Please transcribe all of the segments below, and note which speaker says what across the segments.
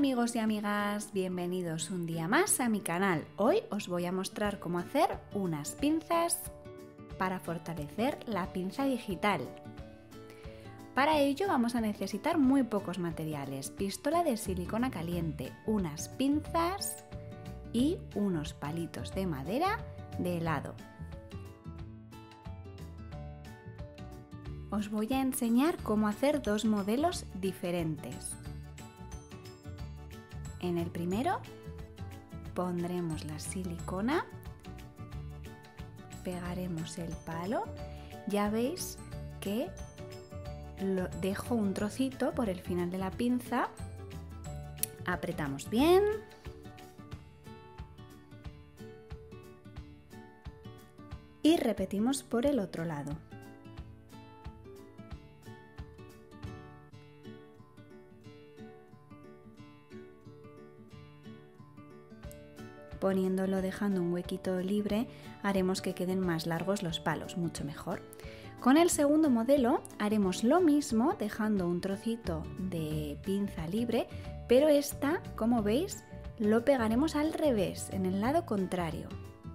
Speaker 1: amigos y amigas, bienvenidos un día más a mi canal. Hoy os voy a mostrar cómo hacer unas pinzas para fortalecer la pinza digital. Para ello vamos a necesitar muy pocos materiales: pistola de silicona caliente, unas pinzas y unos palitos de madera de helado. Os voy a enseñar cómo hacer dos modelos diferentes. En el primero pondremos la silicona, pegaremos el palo. Ya veis que dejo un trocito por el final de la pinza, apretamos bien y repetimos por el otro lado. Poniéndolo, dejando un huequito libre, haremos que queden más largos los palos, mucho mejor. Con el segundo modelo haremos lo mismo, dejando un trocito de pinza libre, pero esta, como veis, lo pegaremos al revés, en el lado contrario.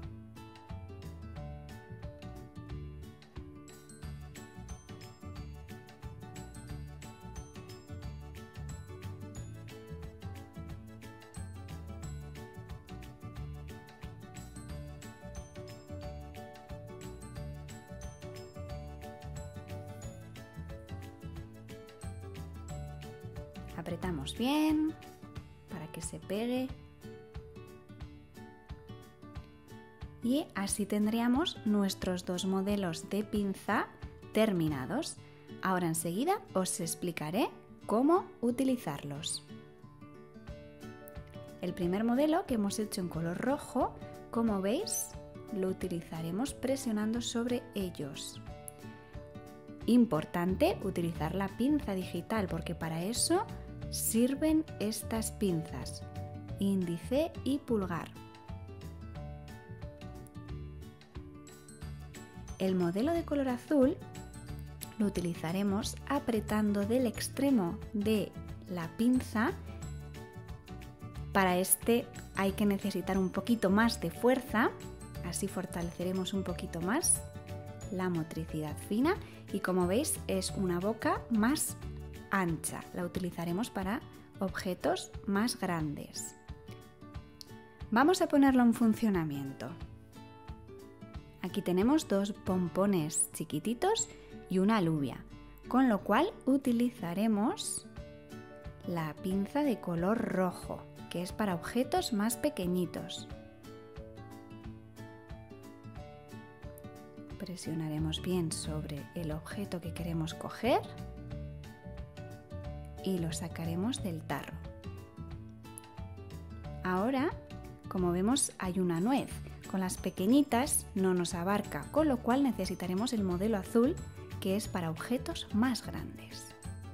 Speaker 1: Apretamos bien para que se pegue y así tendríamos nuestros dos modelos de pinza terminados. Ahora enseguida os explicaré cómo utilizarlos. El primer modelo, que hemos hecho en color rojo, como veis, lo utilizaremos presionando sobre ellos. Importante utilizar la pinza digital, porque para eso sirven estas pinzas, índice y pulgar. El modelo de color azul lo utilizaremos apretando del extremo de la pinza. Para este hay que necesitar un poquito más de fuerza, así fortaleceremos un poquito más la motricidad fina y, como veis, es una boca más ancha. La utilizaremos para objetos más grandes. Vamos a ponerlo en funcionamiento. Aquí tenemos dos pompones chiquititos y una alubia, con lo cual utilizaremos la pinza de color rojo, que es para objetos más pequeñitos. Presionaremos bien sobre el objeto que queremos coger y lo sacaremos del tarro. Ahora, como vemos, hay una nuez. Con las pequeñitas no nos abarca, con lo cual necesitaremos el modelo azul, que es para objetos más grandes.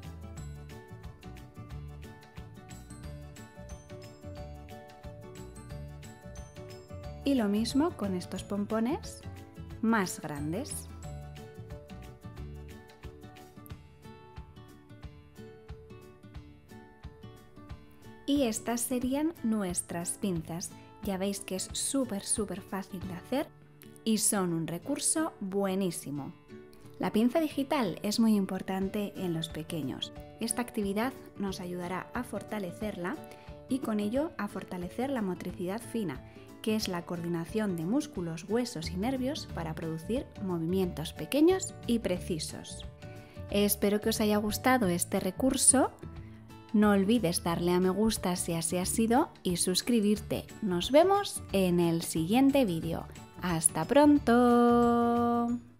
Speaker 1: Y lo mismo con estos pompones más grandes. Y estas serían nuestras pinzas. Ya veis que es súper fácil de hacer y son un recurso buenísimo. La pinza digital es muy importante en los pequeños. Esta actividad nos ayudará a fortalecerla y con ello a fortalecer la motricidad fina, que es la coordinación de músculos, huesos y nervios para producir movimientos pequeños y precisos. Espero que os haya gustado este recurso. No olvides darle a me gusta si así ha sido y suscribirte. Nos vemos en el siguiente vídeo. ¡Hasta pronto!